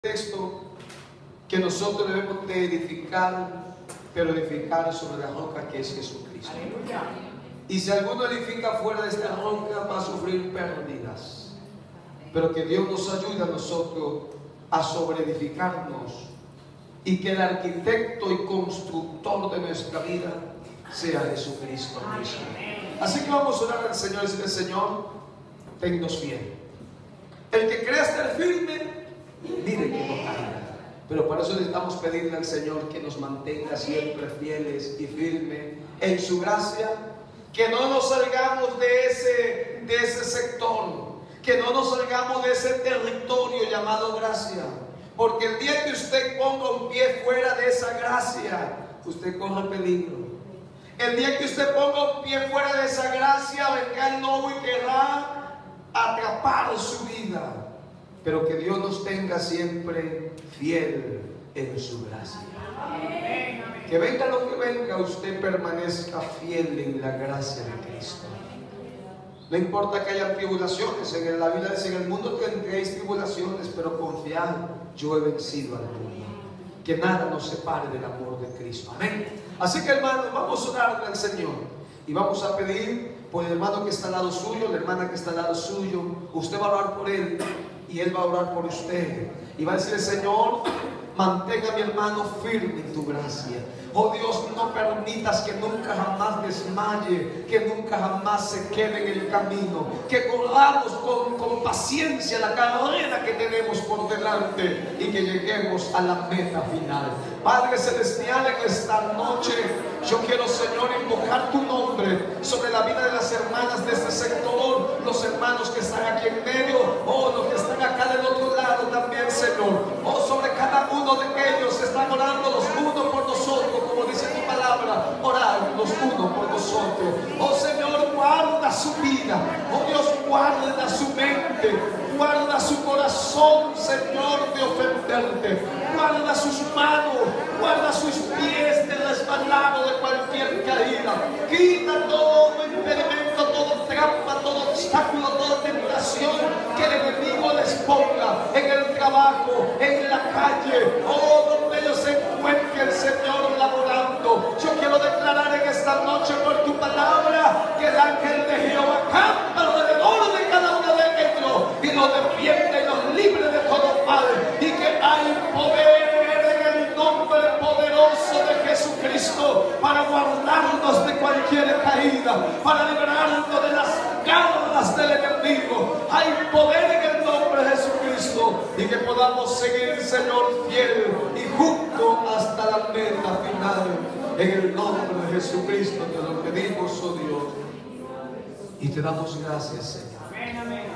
texto que nosotros debemos de edificar, pero edificar sobre la roca que es Jesucristo. Aleluya. Y si alguno edifica fuera de esta roca, va a sufrir pérdidas. Pero que Dios nos ayude a nosotros a sobreedificarnos y que el arquitecto y constructor de nuestra vida sea Jesucristo mismo. Así que vamos a orar al Señor y decirle: Señor, tennos fiel. El que crea estar firme, mire que no caiga. Pero para eso necesitamos pedirle al Señor que nos mantenga siempre fieles y firmes en su gracia. Que no nos salgamos de ese sector, que no nos salgamos de ese territorio llamado gracia. Porque el día que usted ponga un pie fuera de esa gracia, usted corre peligro. El día que usted ponga un pie fuera de esa gracia, vendrá el lobo y querrá atrapar su vida. Pero que Dios nos tenga siempre fiel en su gracia. Amén. Que venga lo que venga, usted permanezca fiel en la gracia de Cristo. No importa que haya tribulaciones, en la Biblia dice: en el mundo tendréis tribulaciones, pero confiad, yo he vencido al mundo. Que nada nos separe del amor de Cristo. Amén. Así que, hermanos, vamos a orarle al Señor y vamos a pedir por el hermano que está al lado suyo, la hermana que está al lado suyo. Usted va a orar por él y él va a orar por usted y va a decir: Señor, mantenga a mi hermano firme en tu gracia. Oh Dios, no permitas que nunca jamás desmaye, que nunca jamás se quede en el camino, que corramos con paciencia la carrera que tenemos por delante y que lleguemos a la meta final. Padre Celestial, en esta noche yo quiero, Señor, invocar tu nombre sobre la vida de las hermanas de este sector, los hermanos que están aquí en medio, los que están acá del otro lado también, Señor. Sobre cada uno de ellos están orando los unos por nosotros, como dice tu palabra, orar los unos por nosotros. Oh Señor, guarda su vida. Oh Dios, guarda su mente, guarda su corazón, Señor, de ofenderte. Guarda sus manos, guarda sus pies de resbalado de cualquier caída. Quita todo impedimento, todo trampa, todo obstáculo, toda tentación que el enemigo les ponga en el trabajo, en la calle, donde ellos se encuentren, Señor, laborando. Yo quiero declarar en esta noche por tu palabra que el ángel de Jehová campa alrededor de cada uno de ellos y los defiende y los libre de todo mal, y que hay poder en el nombre poderoso de Jesucristo para guardarnos de cualquier caída, para librarnos de las garras del enemigo. Hay poder en el nombre de Jesucristo y que podamos seguir, Señor, fiel y junto hasta la meta final. En el nombre de Jesucristo te lo pedimos, oh Dios, y te damos gracias, Señor. Amén, amén.